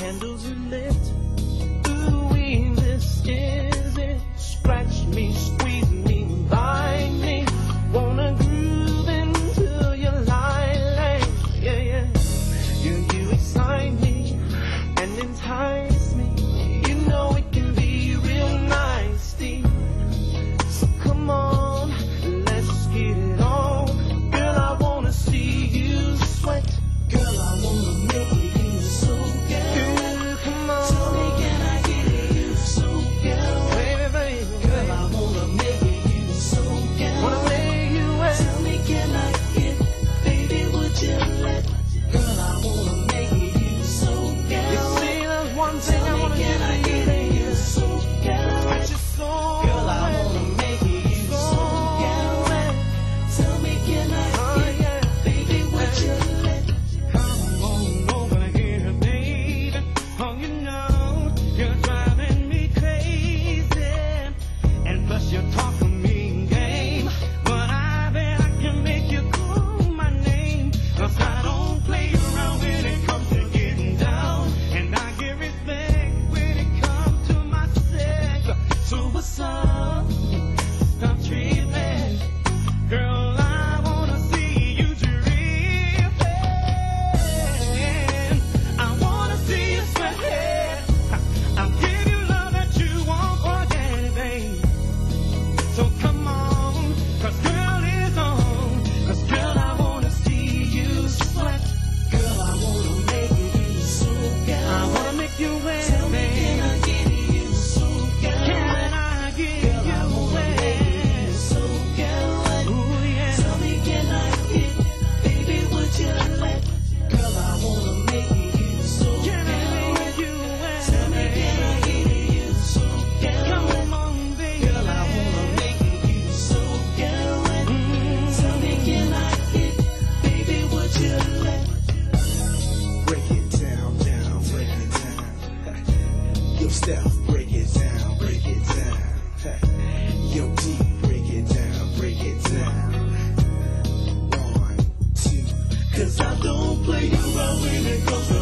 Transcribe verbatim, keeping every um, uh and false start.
candles are lit. Ooh, this is it. Scratch me, squeeze me, bite me. Wanna groove into your lilac. Yeah, yeah. You, you excite me and entice me. You know it can be real nice, Steve. So come on, let's get it on. Girl, I wanna see you sweat. Girl, I wanna make you so good. Girl, come on. Tell me, can I get you so good? Baby, baby. Girl, I wanna make you so good. Wanna make you wet. Tell me, can I get, baby, would you let? Girl, I wanna make you so good. You see, there's one thing I wanna get. I get you so good. Scratch your soul. Girl, I wanna make you so good. Tell me, can I get, baby, would you let? Come on over here, baby. Oh, you know you're driving me crazy, and plus you're talking mean game. But I bet I can make you call my name, 'cause I don't play around when it comes to getting down, and I get respect when it comes to my sex. So what's up? Stop tripping, girl. I wanna see you dripping. I wanna see you sweat. I'll give you love that you won't forget, babe. So come on, 'cause girl is on. 'Cause girl, I wanna see you sweat. Girl, I wanna make you so good. I wanna make you wet. Tell me, can I get you so good? Can I get girl, you I wanna wet? Make you so good. Ooh, yeah. Tell me, can I get, baby, would you let? Girl, I wanna make you so good. Can I make you wet? Tell me, can I get you so good? Come on, baby. Girl, I wanna make you so good. Mm. Tell me, can I get, baby, would you let? Break it down, down, break it down. Yo, Steph, break it down, break it down. Yo, D, break it down, break it down. One, two, 'cause I don't play around when it comes to